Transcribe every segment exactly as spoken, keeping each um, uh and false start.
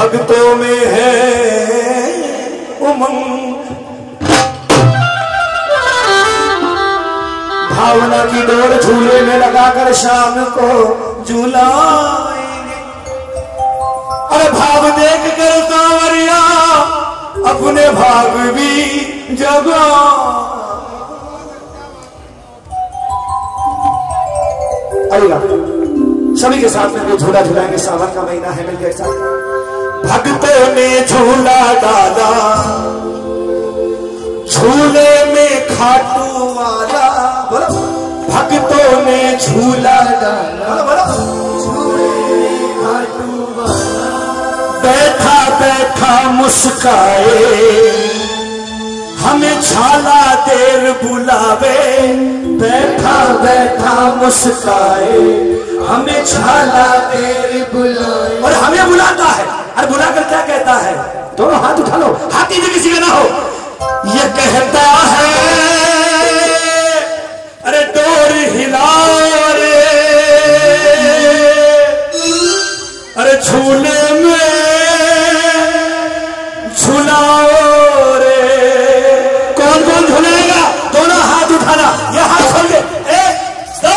भक्तों में है उमंग, भावना की डोर झूले में लगाकर शाम को झूलाएंगे। अरे भाव देख कर सांवरिया अपने भाग भी जगा। आइएगा सभी के साथ में झूला झूलाएंगे, सावन का महीना है, मिलकर साथ। भक्तों ने झूला डाला झूले में खाटू वाला, बोलो भक्तों ने झूला डाला, बोलो झूले में खाटू वाला। बैठा बैठा मुस्काए हमें झाला देर बुलावे, बैठा बैठा मुस्काए हमें झाला देर बुलावे। और हमें बुलाता है, अरे बुलाकर क्या कहता है? दोनों हाथ उठा लो, हाथी भी किसी का ना हो। ये कहता है अरे डोर हिलाओ रे, अरे झूले में झूलाओ रे। कौन कौन झूलेगा? दोनों हाथ उठाना, ये हाथ खोल के एक दो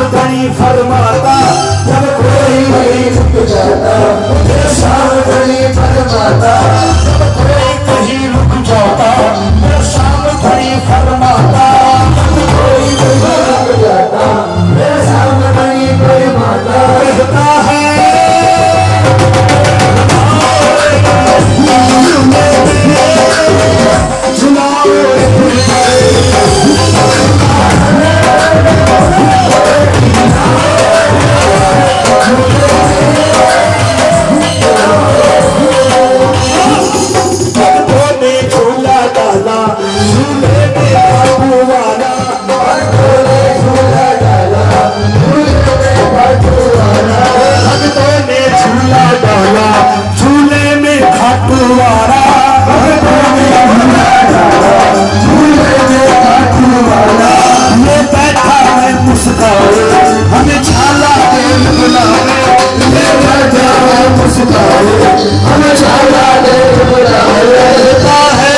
घड़ी फरमाता जब कोई नहीं रुक जाता, मेरे शाम घड़ी फरमाता जब कोई कहीं रुक जाता, मेरे शाम घड़ी फरमाता जब कोई नहीं रुक जाता, मेरे शाम घड़ी फरमाता कहता है हमें छाला देव बुलावे, हमें छाला देव बुलावे है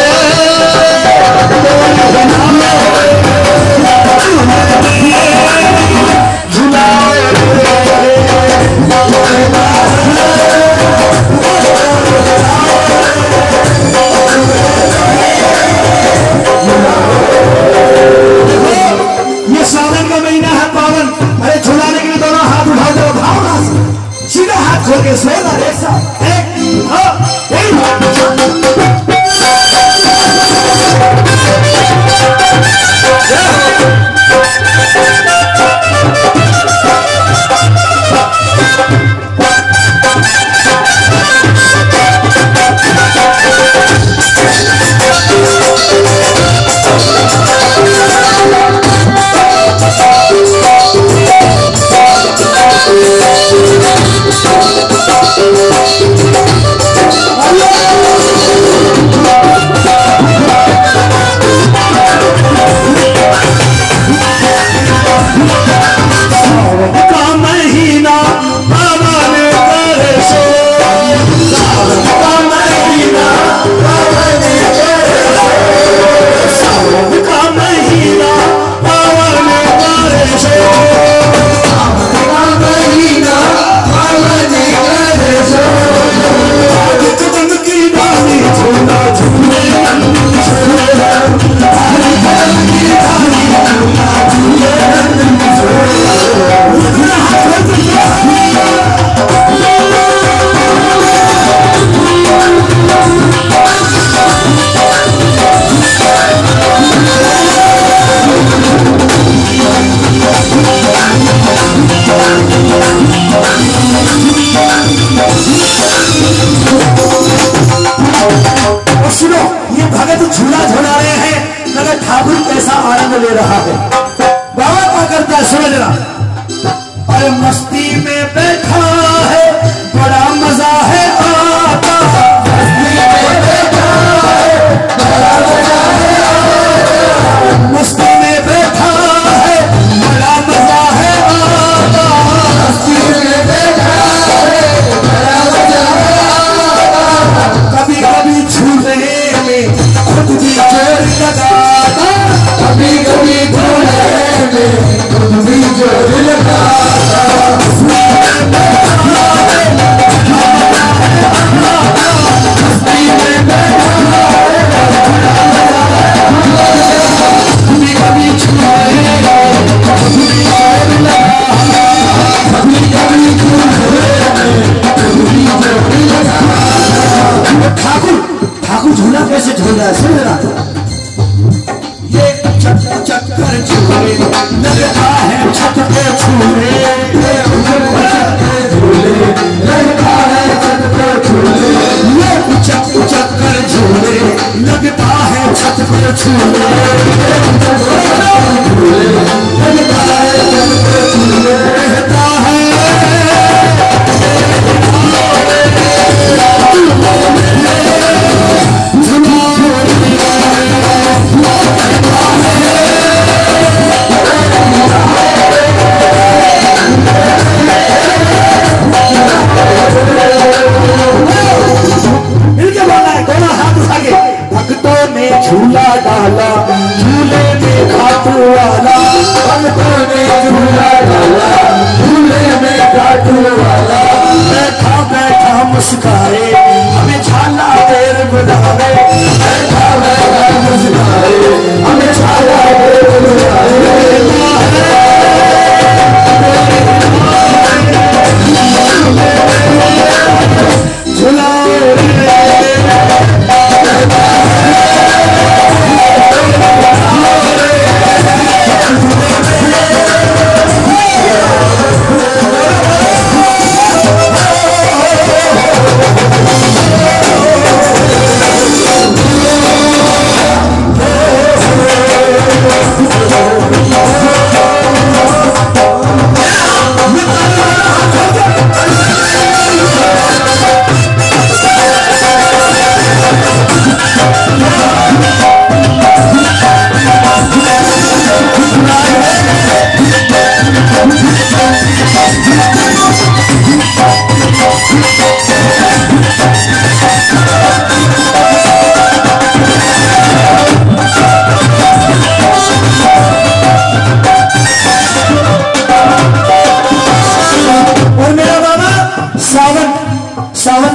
ये सावन का महीना है पावन। अरे झुलाने के लिए दोनों हाथ उठा दो, भावना से सीधा हाथ खोल के सोना एक साथ एक हाँ ले रहा है। बाबा क्या करता है समझना, अरे मस्ती में बैठा है बड़ा मजा है आता, मस्ती में बैठा है बड़ा मजा है आता, मस्ती में बैठा है बड़ा मजा है आता, मस्ती में बैठा है बड़ा मजा है आता, कभी कभी झूले में खुद भी जोर लगाता, कभी कभी झूले में खुद भी जोर लगाता।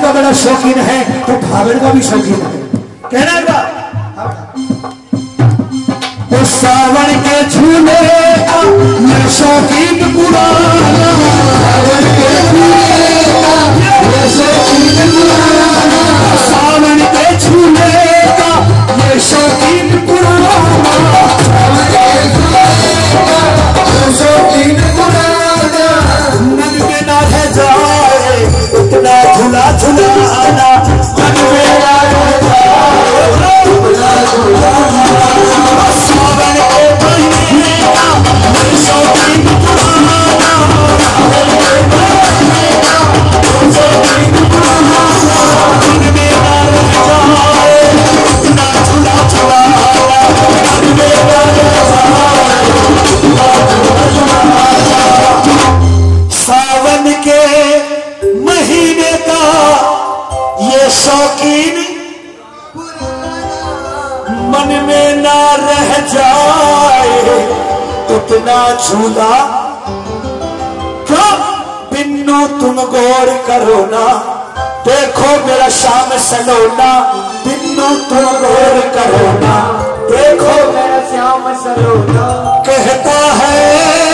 का बड़ा शौकीन है तो भागड़ का भी शौकीन है। कहना का तो सावन के झूले का ये शौकीन पुराना, सावन के झूले का ये शौकीन पुराना, सावन के झूले का ये शौकीन पुराना, सावन के झूले का ये शौकीन पुराना। मन में ना रह जाए उतना झूला झूलाना, मन में ना रह जाए उतना झूलाना, सावन के महीने का ये शौकीन पुराना, सावन के महीने का ये शौकीन पुराना। मन में ना रह जाए उतना झूला झूलाना, मन में ना रह जाए उतना झूला झूलाना। सावन के महीने का ये शौकीन मन में ना रह जाए उतना झूला। क्यों बिन्नू तुम गौर करो ना, देखो मेरा शाम सलोना, बिन्नू तुम गौर करो ना, देखो मेरा श्याम सलोना। कहता है